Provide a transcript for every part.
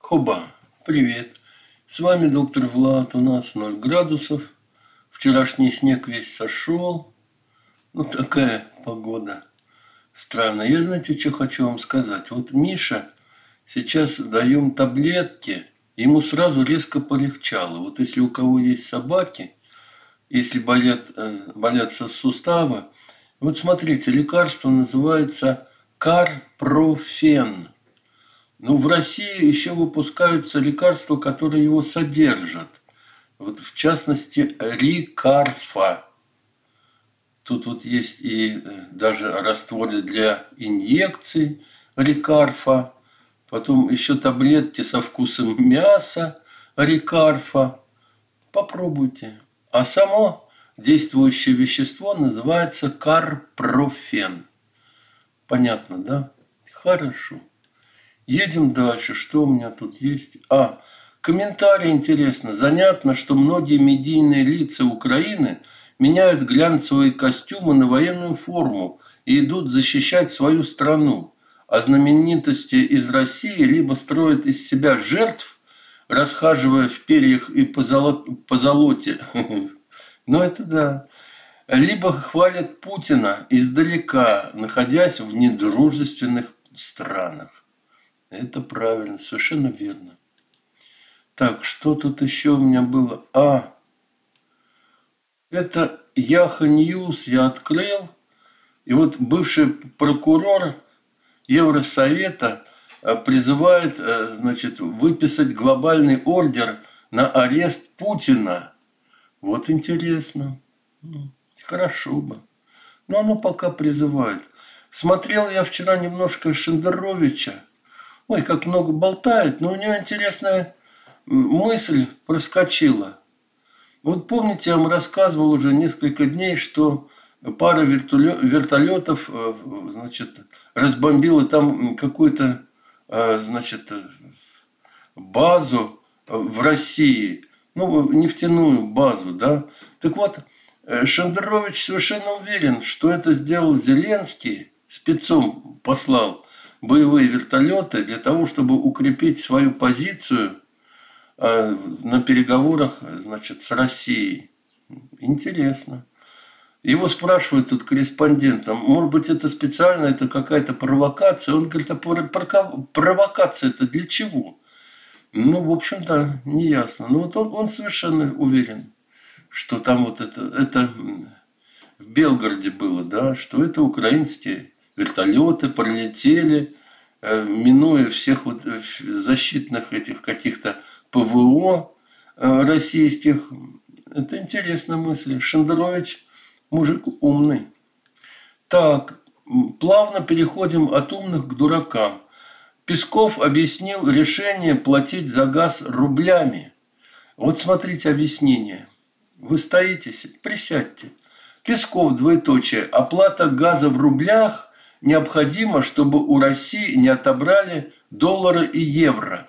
Хоба, привет. С вами доктор Влад. У нас 0 градусов. Вчерашний снег весь сошел. Ну, такая погода странная. Я, знаете, что хочу вам сказать? Вот Миша, сейчас даем таблетки, ему сразу резко полегчало. Вот если у кого есть собаки, если болят суставы, вот смотрите, лекарство называется карпрофен. Ну, в России еще выпускаются лекарства, которые его содержат. Вот в частности, Рикарфа. Тут вот есть и даже растворы для инъекций Рикарфа. Потом еще таблетки со вкусом мяса Рикарфа. Попробуйте. А само действующее вещество называется карпрофен. Понятно, да? Хорошо. Едем дальше. Что у меня тут есть? Комментарий интересно. Занятно, что многие медийные лица Украины меняют глянцевые костюмы на военную форму и идут защищать свою страну. А знаменитости из России либо строят из себя жертв, расхаживая в перьях и позолоте. Ну, это да. Либо хвалят Путина издалека, находясь в недружественных странах. Это правильно, совершенно верно. Так, что тут еще у меня было? Это Яха Ньюс я открыл. И вот бывший прокурор Евросовета призывает, значит, выписать глобальный ордер на арест Путина. Вот интересно. Хорошо бы. Но оно пока призывает. Смотрел я вчера немножко Шендеровича. Ой, как много болтает, но у него интересная мысль проскочила. Вот помните, я вам рассказывал уже несколько дней, что пара вертолетов, значит, разбомбила там какую-то, значит, базу в России, ну, нефтяную базу, да. Так вот, Шендерович совершенно уверен, что это сделал Зеленский, спецом послал боевые вертолеты для того, чтобы укрепить свою позицию на переговорах, значит, с Россией. Интересно. Его спрашивают тут корреспондент, может быть, это специально, это какая-то провокация. Он говорит, провокация это для чего? Ну, в общем, да, неясно. Но вот он совершенно уверен, что там вот это в Белгороде было, да, что это украинские вертолеты пролетели, минуя всех вот защитных этих каких-то ПВО российских. Это интересная мысль. Шендерович мужик умный. Так, плавно переходим от умных к дуракам. Песков объяснил решение платить за газ рублями. Вот смотрите объяснение. Вы стоите, присядьте. Песков, двоеточие, оплата газа в рублях необходимо, чтобы у России не отобрали доллары и евро.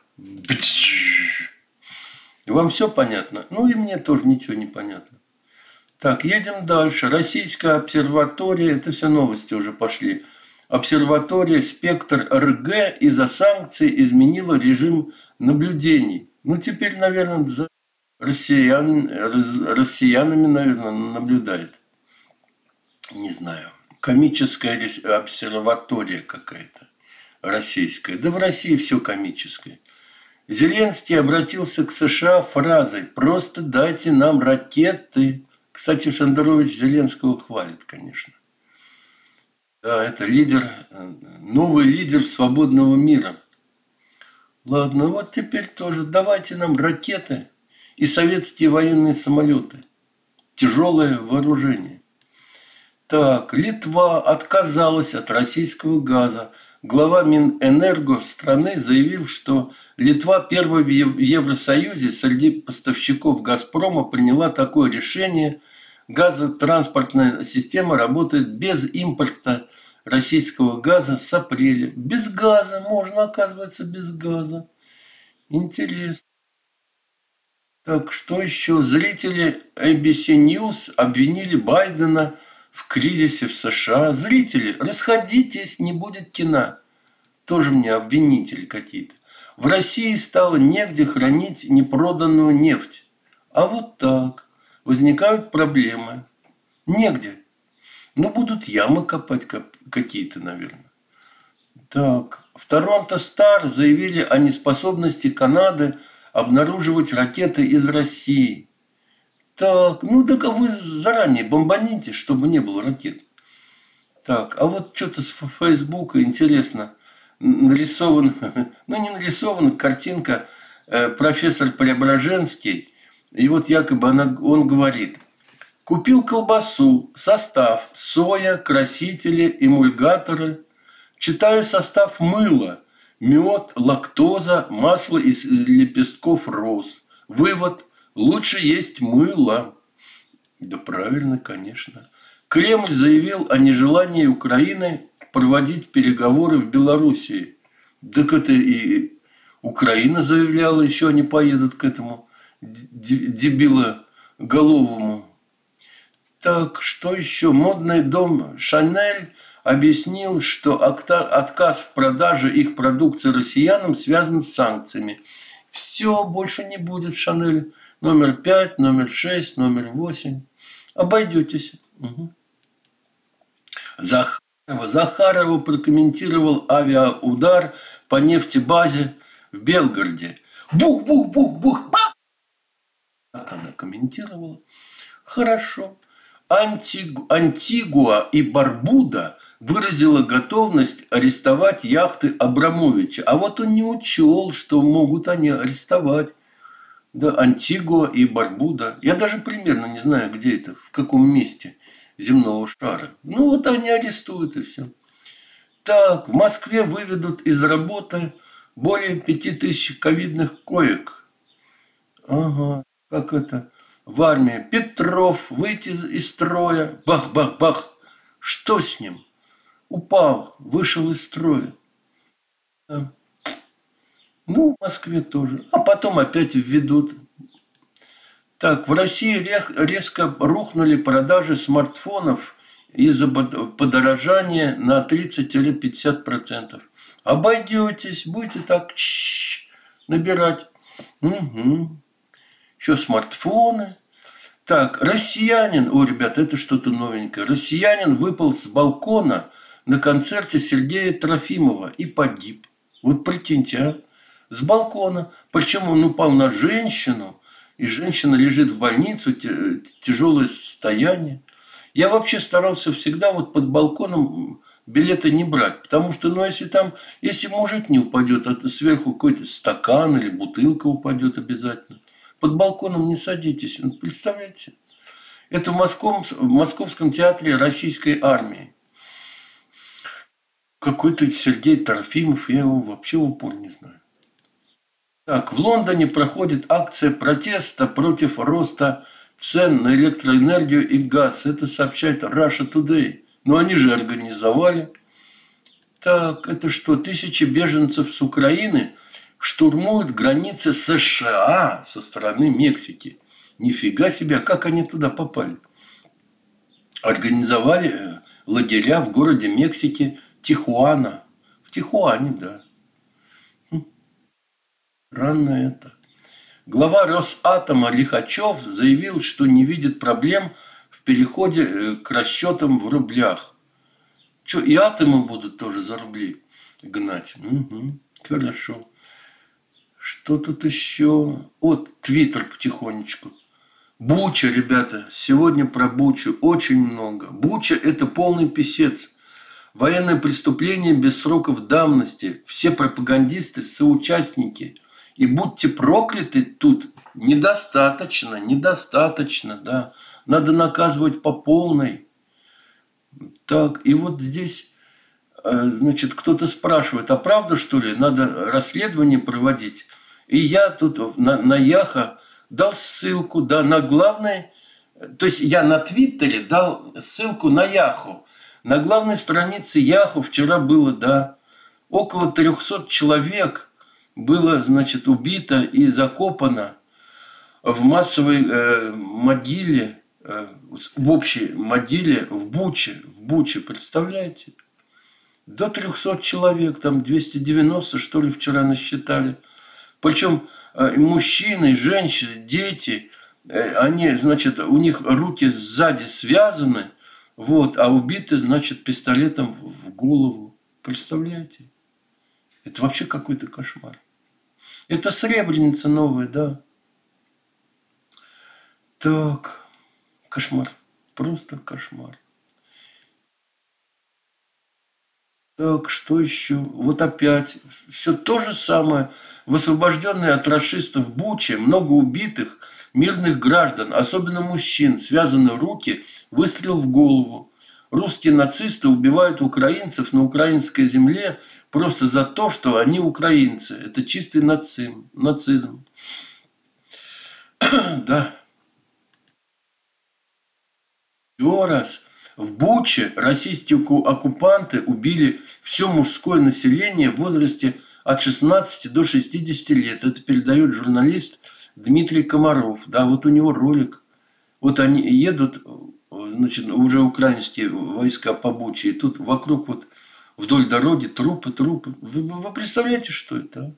Вам все понятно? Ну и мне тоже ничего не понятно. Так, едем дальше. Российская обсерватория, это все новости уже пошли. Обсерватория «Спектр РГ» из-за санкций изменила режим наблюдений. Ну, теперь, наверное, за россиянами, наверное, наблюдает. Не знаю. Комическая обсерватория какая-то российская. Да в России все комическое. Зеленский обратился к США фразой «Просто дайте нам ракеты». Кстати, Шендерович Зеленского хвалит, конечно. Да, это лидер, новый лидер свободного мира. Ладно, вот теперь тоже давайте нам ракеты и советские военные самолеты. Тяжелое вооружение. Так, Литва отказалась от российского газа. Глава Минэнерго страны заявил, что Литва первая в Евросоюзе среди поставщиков «Газпрома» приняла такое решение. Газотранспортная система работает без импорта российского газа с апреля. Без газа можно, оказывается, без газа. Интересно. Так, что еще? Зрители ABC News обвинили Байдена в кризисе в США. Зрители, расходитесь, не будет кино. тоже мне обвинители какие-то. В России стало негде хранить непроданную нефть. А вот так возникают проблемы. Негде. Ну, будут ямы копать какие-то, наверное. Так, в Торонто Стар заявили о неспособности Канады обнаруживать ракеты из России. Так, ну так а вы заранее бомбаните, чтобы не было ракет. Так, а вот что-то с Фейсбука интересно. Нарисован, ну не нарисована картинка, профессор Преображенский. И вот якобы он говорит: купил колбасу, состав: соя, красители, эмульгаторы. Читаю состав: мыло, мед, лактоза, масло из лепестков роз. Вывод: лучше есть мыло. Да правильно, конечно. Кремль заявил о нежелании Украины проводить переговоры в Белоруссии. Так это и Украина заявляла, еще они поедут к этому дебилоголовому. Так, что еще? Модный дом Шанель объяснил, что отказ в продаже их продукции россиянам связан с санкциями. Все, больше не будет Шанель номер 5, номер 6, номер 8. Обойдетесь. Угу. Захарова прокомментировал авиаудар по нефтебазе в Белгороде. Бух-бух-бух-бух. Так она комментировала. Хорошо. Антигуа и Барбуда выразила готовность арестовать яхты Абрамовича. А вот он не учел, что могут они арестовать. Да, Антигуа и Барбуда. Я даже примерно не знаю, где это, в каком месте земного шара. Ну, вот они арестуют, и все. Так, в Москве выведут из работы более 5000 ковидных коек. Ага, как это? В армии. Петров выйти из строя. Бах-бах-бах. Что с ним? Упал, вышел из строя. Да. Ну, в Москве тоже. А потом опять введут. Так, в России резко рухнули продажи смартфонов из-за подорожания на 30-50%. Обойдетесь, будете так набирать. Угу. Еще смартфоны. Так, россиянин, о, ребята, это что-то новенькое. Россиянин выпал с балкона на концерте Сергея Трофимова и погиб. Вот прикиньте, а? С балкона. Причем он упал на женщину. И женщина лежит в больнице, тяжелое состояние. Я вообще старался всегда вот под балконом билеты не брать. Потому что, ну, если мужик не упадет, а сверху какой-то стакан или бутылка упадет обязательно. Под балконом не садитесь. Представляете? Это в Московском театре российской армии. Какой-то Сергей Трофимов, я его вообще в упор не знаю. Так, в Лондоне проходит акция протеста против роста цен на электроэнергию и газ. Это сообщает Russia Today. Но они же организовали. Так, это что? Тысячи беженцев с Украины штурмуют границы США со стороны Мексики. Нифига себе, как они туда попали? Организовали лагеря в городе Мексики Тихуана. В Тихуане, да. Странно это. Глава Росатома Лихачев заявил, что не видит проблем в переходе к расчетам в рублях. Что, и атомы будут тоже за рубли гнать? Угу, хорошо. Что тут еще? Вот, Твиттер потихонечку. Буча, ребята. Сегодня про Бучу очень много. Буча – это полный писец. Военное преступление без сроков давности. Все пропагандисты, соучастники. И будьте прокляты тут. Недостаточно, да. Надо наказывать по полной. Так, и вот здесь, значит, кто-то спрашивает, а правда, что ли, надо расследование проводить? И я тут на Яхо дал ссылку, да, на главной, то есть я на Твиттере дал ссылку на Яхо. На главной странице Яхо вчера было, да, около 300 человек было, значит, убито и закопано в массовой могиле, в общей могиле в Буче, представляете? До 300 человек, там 290, что ли, вчера насчитали. Причем мужчины, женщины, дети, они, значит, у них руки сзади связаны, вот, а убиты, значит, пистолетом в голову. Представляете? Это вообще какой-то кошмар. Это Сребреница новая, да. Так, кошмар. Просто кошмар. Так, что еще? Вот опять все то же самое. В освобожденной от рашистов Буче много убитых мирных граждан, особенно мужчин, связаны руки, выстрел в голову. Русские нацисты убивают украинцев на украинской земле просто за то, что они украинцы. Это чистый нацизм. Да. Еще раз. В Буче российские оккупанты убили все мужское население в возрасте от 16 до 60 лет. Это передает журналист Дмитрий Комаров. Да, вот у него ролик. Вот они едут, значит, уже украинские войска по Буче, и тут вокруг вот вдоль дороги трупы. Вы представляете, что это?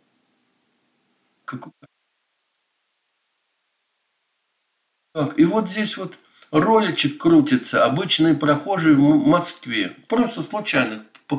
Так, и вот здесь вот роличек крутится. Обычные прохожие в Москве. Просто случайных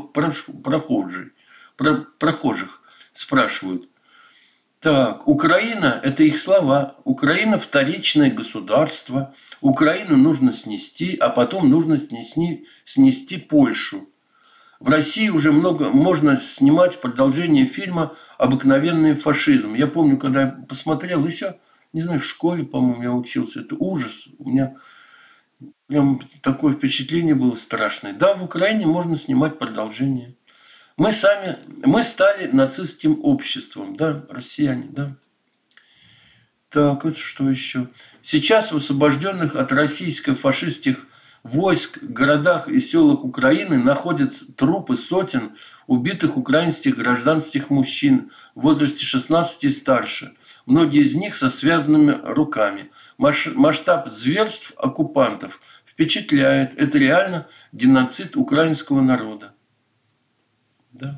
прохожих спрашивают. Так, Украина – это их слова. Украина – вторичное государство. Украину нужно снести, а потом нужно снести Польшу. В России уже можно снимать продолжение фильма «Обыкновенный фашизм». Я помню, когда я посмотрел еще, не знаю, в школе, по-моему, я учился. Это ужас. У меня прям такое впечатление было страшное. Да, в Украине можно снимать продолжение. Мы стали нацистским обществом, да, россияне, да. Так, вот что еще. Сейчас в освобожденных от российско-фашистских войск городах и селах Украины находят трупы сотен убитых украинских гражданских мужчин в возрасте 16 и старше. Многие из них со связанными руками. Масштаб зверств оккупантов впечатляет. Это реально геноцид украинского народа. Да.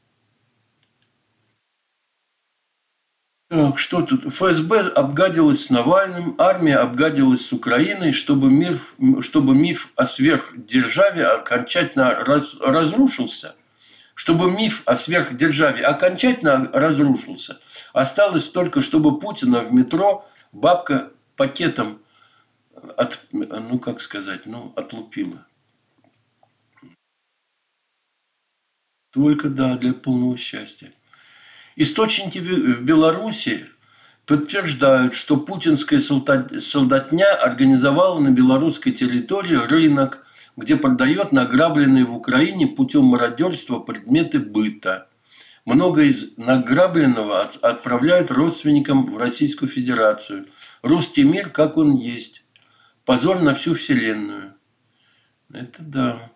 Так, что тут? ФСБ обгадилась с Навальным, армия обгадилась с Украиной, чтобы миф о сверхдержаве окончательно разрушился. Чтобы миф о сверхдержаве окончательно разрушился, осталось только, чтобы Путина в метро бабка пакетом отлупила. Только, да, для полного счастья. Источники в Беларуси подтверждают, что путинская солдатня организовала на белорусской территории рынок, где продает награбленные в Украине путем мародерства предметы быта. Много из награбленного отправляют родственникам в Российскую Федерацию. Русский мир, как он есть. Позор на всю вселенную. Это да.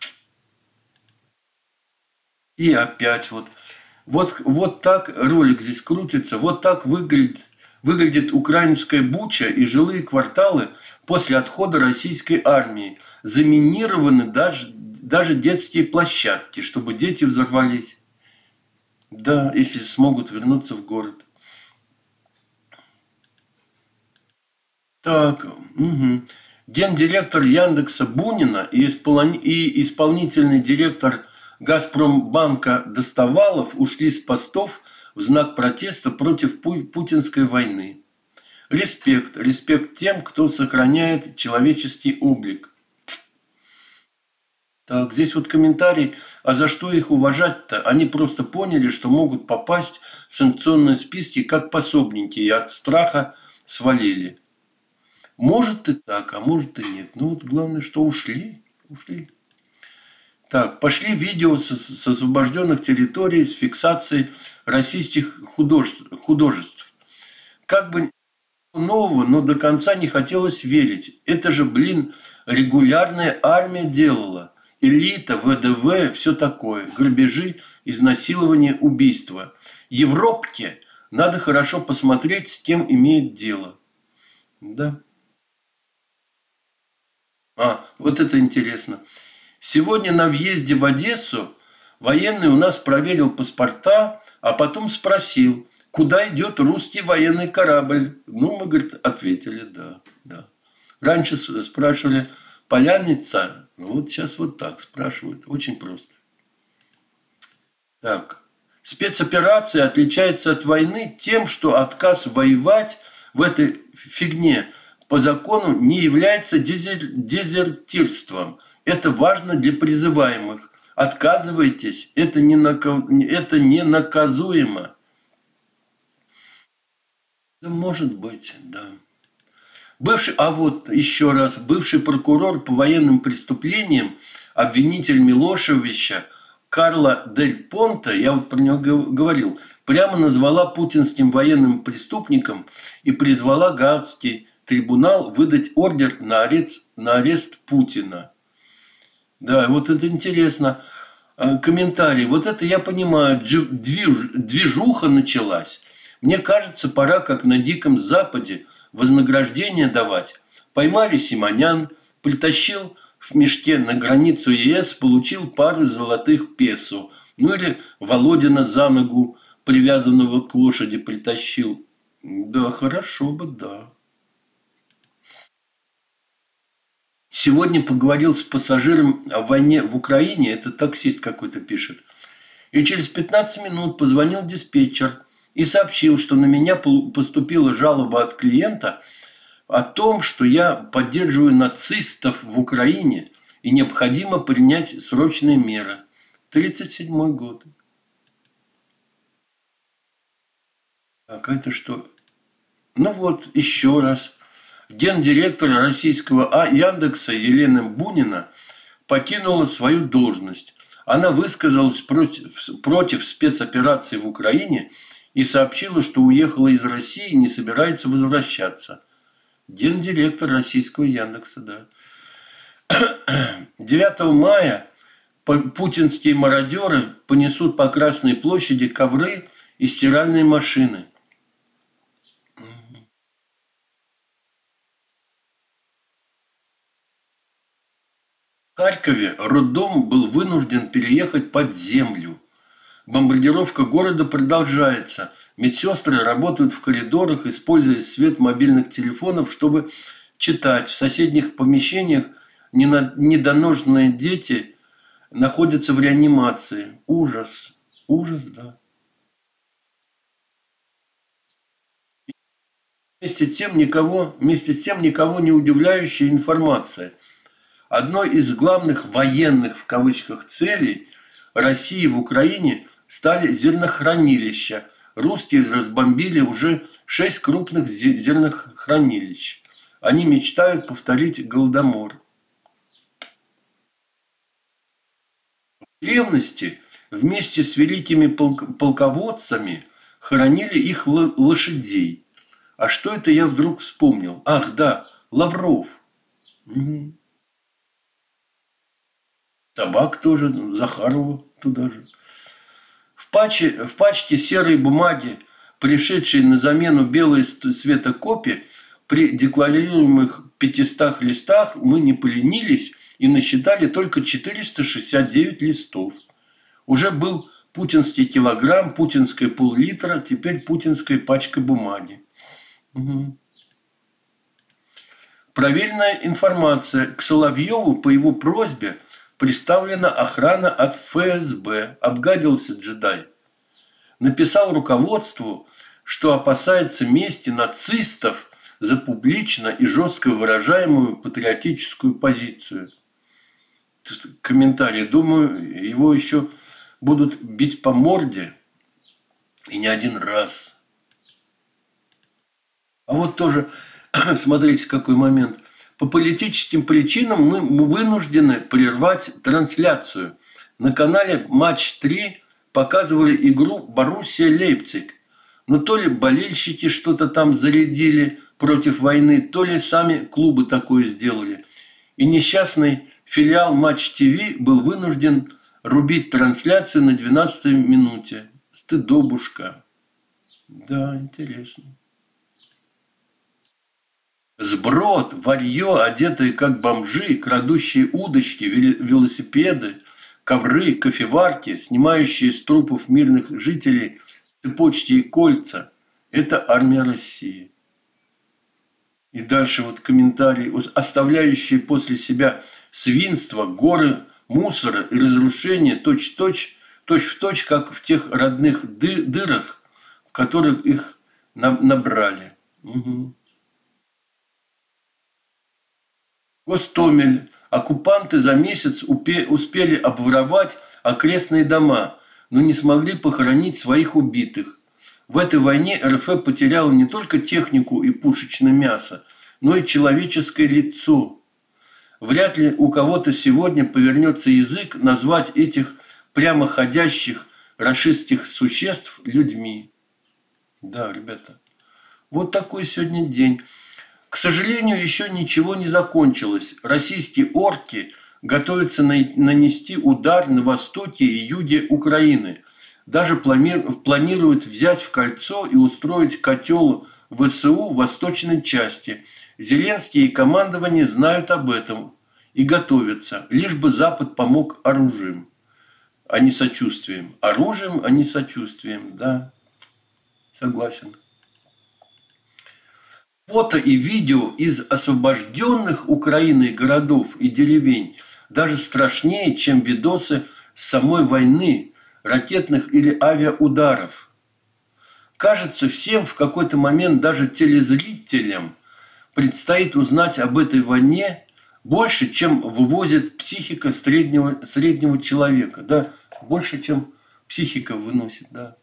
И опять вот так ролик здесь крутится, вот так выглядит украинская Буча и жилые кварталы после отхода российской армии. Заминированы даже детские площадки, чтобы дети взорвались. Да, если смогут вернуться в город. Так, угу. Гендиректор Яндекса Бунина и исполнительный директор Газпромбанка Достовалов ушли с постов в знак протеста против путинской войны. Респект тем, кто сохраняет человеческий облик. Так, здесь вот комментарий, а за что их уважать-то? Они просто поняли, что могут попасть в санкционные списки как пособники и от страха свалили. Может и так, а может и нет. Ну вот главное, что ушли. Так, пошли видео с освобожденных территорий с фиксацией российских художеств. Как бы нового, но до конца не хотелось верить. Это же, регулярная армия делала. Элита, ВДВ, все такое. Грабежи, изнасилования, убийства. Европке надо хорошо посмотреть, с кем имеет дело. Да. Вот это интересно. Сегодня на въезде в Одессу Военный у нас проверил паспорта, а потом спросил, куда идет русский военный корабль. Ну, мы, говорит, ответили, да, да. Раньше спрашивали, поляница, вот сейчас вот так спрашивают, очень просто. Так, спецоперация отличается от войны тем, что отказ воевать в этой фигне по закону не является дезертирством. Это важно для призываемых. Отказывайтесь, это не наказуемо. Да, может быть, да. А вот еще раз, бывший прокурор по военным преступлениям, обвинитель Милошевича Карла Дель Понте, я вот про него говорил, прямо назвала путинским военным преступником и призвала Гаагский трибунал выдать ордер на арест Путина. Да, вот это интересно. Комментарий. Вот это я понимаю, движуха началась. Мне кажется, пора, как на Диком Западе, вознаграждение давать. Поймали Симонян, притащил в мешке на границу ЕС, получил пару золотых песо. Ну или Володина за ногу, привязанного к лошади, притащил. Да, хорошо бы, да. Сегодня поговорил с пассажиром о войне в Украине, это таксист какой-то пишет. И через 15 минут позвонил диспетчер и сообщил, что на меня поступила жалоба от клиента о том, что я поддерживаю нацистов в Украине и необходимо принять срочные меры. 1937 год. Так, это что? Ну вот, еще раз. Гендиректор российского Яндекса Елена Бунина покинула свою должность. Она высказалась против спецоперации в Украине и сообщила, что уехала из России и не собирается возвращаться. Гендиректор российского Яндекса, да. 9 мая путинские мародеры понесут по Красной площади ковры и стиральные машины. В Харькове роддом был вынужден переехать под землю. Бомбардировка города продолжается. Медсестры работают в коридорах, используя свет мобильных телефонов, чтобы читать. В соседних помещениях недоношенные дети находятся в реанимации. Ужас. Ужас, да. Вместе с тем никого не удивляющая информация. Одной из главных военных, в кавычках, целей России в Украине стали зернохранилища. Русские разбомбили уже 6 крупных зернохранилищ. Они мечтают повторить Голодомор. В древности вместе с великими полководцами хоронили их лошадей. А что это я вдруг вспомнил? Ах, да, Лавров. Угу. Собак тоже, Захарова туда же. В пачке серой бумаги, пришедшей на замену белой цвета копии, при декларируемых 500 листах мы не поленились и насчитали только 469 листов. Уже был путинский килограмм, путинская пол-литра, теперь путинская пачка бумаги. Угу. Проверенная информация. К Соловьеву по его просьбе представлена охрана от ФСБ. Обгадился джедай. Написал руководству, что опасается мести нацистов за публично и жестко выражаемую патриотическую позицию. Комментарий. Думаю, его еще будут бить по морде. И не один раз. А вот тоже, смотрите, какой момент. По политическим причинам мы вынуждены прервать трансляцию. На канале Матч 3 показывали игру Боруссия Лейпциг. Но то ли болельщики что-то там зарядили против войны, то ли сами клубы такое сделали. И несчастный филиал Матч ТВ был вынужден рубить трансляцию на 12-й минуте. Стыдобушка. Да, интересно. Сброд, варьё, одетые как бомжи, крадущие удочки, велосипеды, ковры, кофеварки, снимающие с трупов мирных жителей цепочки и кольца. Это армия России. И дальше вот комментарии, оставляющие после себя свинство, горы мусора и разрушения точь-в-точь, как в тех родных дырах, в которых их набрали. Угу. Гостомель. Оккупанты за месяц успели обворовать окрестные дома, но не смогли похоронить своих убитых. В этой войне РФ потеряла не только технику и пушечное мясо, но и человеческое лицо. Вряд ли у кого-то сегодня повернется язык назвать этих прямоходящих рашистских существ людьми. Да, ребята, вот такой сегодня день. К сожалению, еще ничего не закончилось. Российские орки готовятся нанести удар на востоке и юге Украины. Даже планируют взять в кольцо и устроить котел ВСУ в восточной части. Зеленский и командование знают об этом и готовятся, лишь бы Запад помог оружием, а не сочувствием. Оружием, а не сочувствием, да, согласен. Фото и видео из освобожденных Украиной городов и деревень даже страшнее, чем видосы с самой войны, ракетных или авиаударов. Кажется, всем в какой-то момент, даже телезрителям, предстоит узнать об этой войне больше, чем вывозит психика среднего человека. Да? Больше, чем психика выносит, да.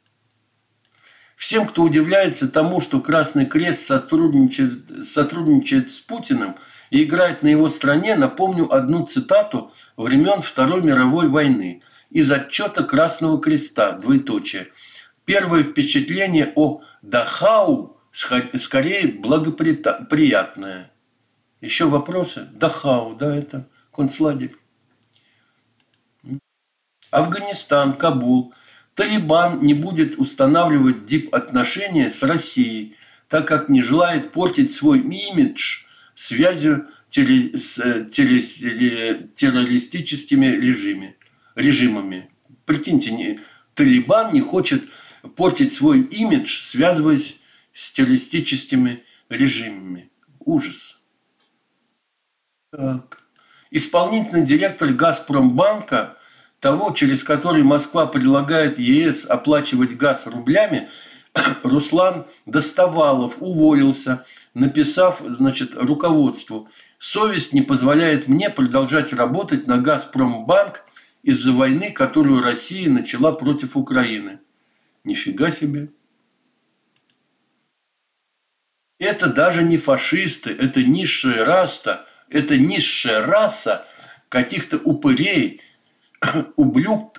Всем, кто удивляется тому, что Красный Крест сотрудничает с Путиным и играет на его стороне, напомню одну цитату времен Второй мировой войны из отчета Красного Креста, двоеточие. Первое впечатление о Дахау скорее благоприятное. Еще вопросы? Дахау, да, это концлагерь. Афганистан, Кабул. Талибан не будет устанавливать дипотношения с Россией, так как не желает портить свой имидж связью с террористическими режимами. Прикиньте, Талибан не хочет портить свой имидж, связываясь с террористическими режимами. Ужас. Так. Исполнительный директор «Газпромбанка», того, через который Москва предлагает ЕС оплачивать газ рублями, Руслан Достовалов уволился, написав, руководству: «Совесть не позволяет мне продолжать работать на «Газпромбанк» из-за войны, которую Россия начала против Украины». Нифига себе. Это даже не фашисты, это низшая раса каких-то упырей, ублюдков,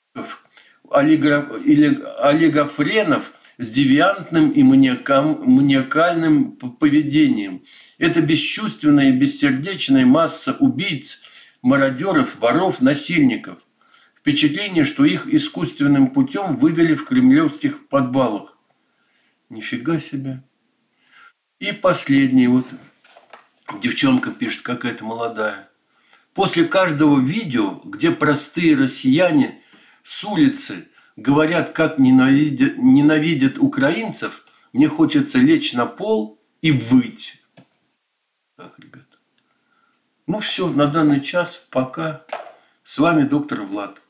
олигофренов с девиантным и маниакальным поведением. Это бесчувственная и бессердечная масса убийц, мародеров, воров, насильников. Впечатление, что их искусственным путем вывели в кремлевских подвалах. Нифига себе. И последний, вот девчонка пишет, какая-то молодая. После каждого видео, где простые россияне с улицы говорят, как ненавидят украинцев, мне хочется лечь на пол и выть. Так, ребят. Ну все, на данный час пока. С вами доктор Влад.